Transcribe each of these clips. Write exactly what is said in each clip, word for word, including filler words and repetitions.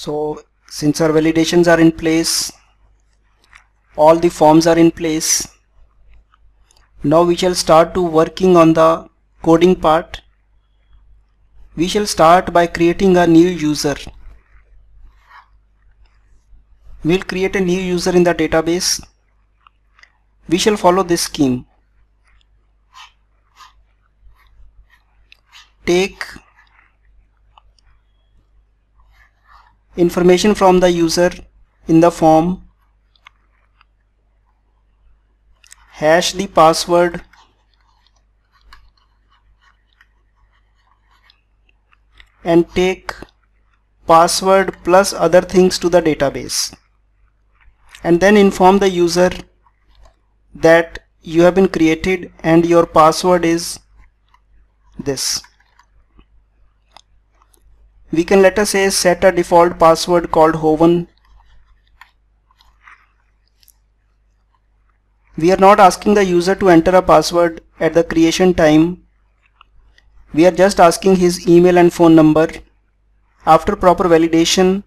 So since our validations are in place, all the forms are in place, now we shall start to working on the coding part. We shall start by creating a new user. We'll create a new user in the database. We shall follow this scheme. Take information from the user in the form, hash the password, and take password plus other things to the database, and then inform the user that you have been created and your password is this. We can, let us say, set a default password called Hoven. We are not asking the user to enter a password at the creation time. We are just asking his email and phone number. After proper validation,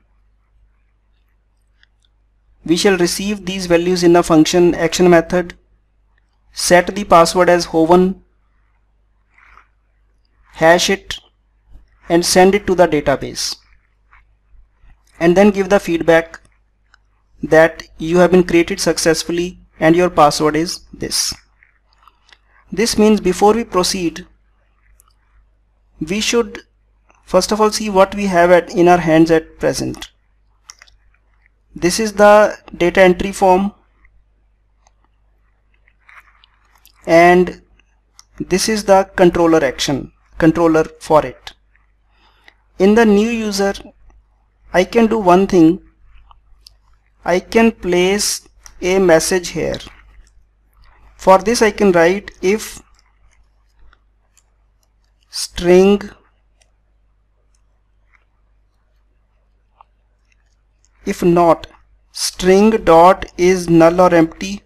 we shall receive these values in a function action method, set the password as Hoven, hash it, and send it to the database, and then give the feedback that you have been created successfully and your password is this. This means before we proceed, we should first of all see what we have at in our hands at present. This is the data entry form, and this is the controller action, controller for it. In the new user, I can do one thing. I can place a message here. For this I can write if string if not string dot is null or empty,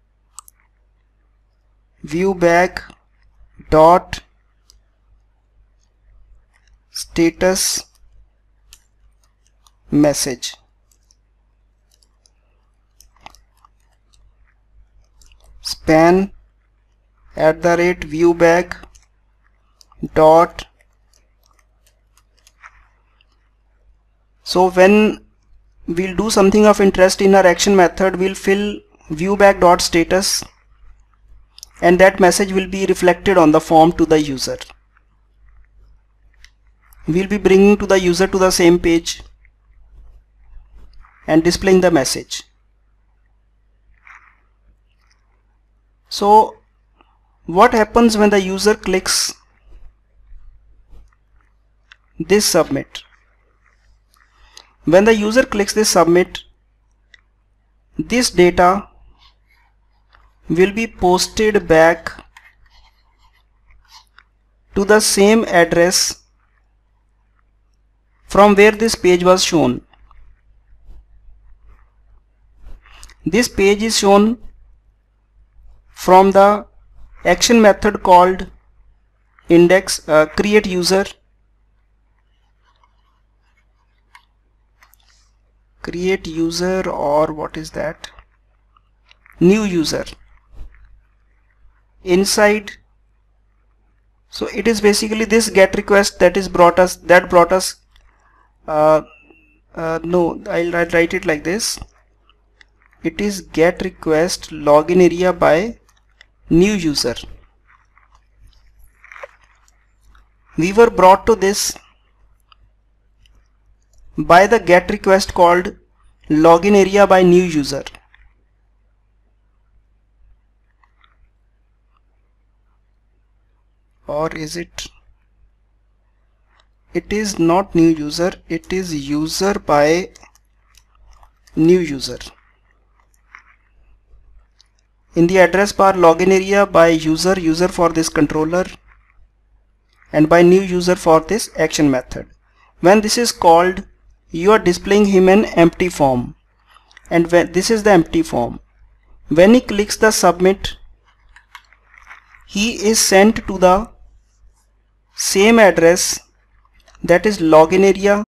viewback dot status message. Span at the rate viewback dot. So when we'll do something of interest in our action method, we'll fill viewback dot status, and that message will be reflected on the form to the user. We'll be bringing to the user to the same page and displaying the message. So what happens when the user clicks this submit? When the user clicks this submit, this data will be posted back to the same address from where this page was shown. This page is shown from the action method called index uh, create user, create user or what is that, new user inside. So it is basically this get request that is brought us that brought us uh, uh, no I'll write it like this. It is get request login area by new user. We were brought to this by the get request called login area by new user. Or is it? It is not new user, it is user by new user. In the address bar, login area by user, user for this controller, and by new user for this action method. When this is called, you are displaying him an empty form, and when this is the empty form. When he clicks the submit, he is sent to the same address, that is login area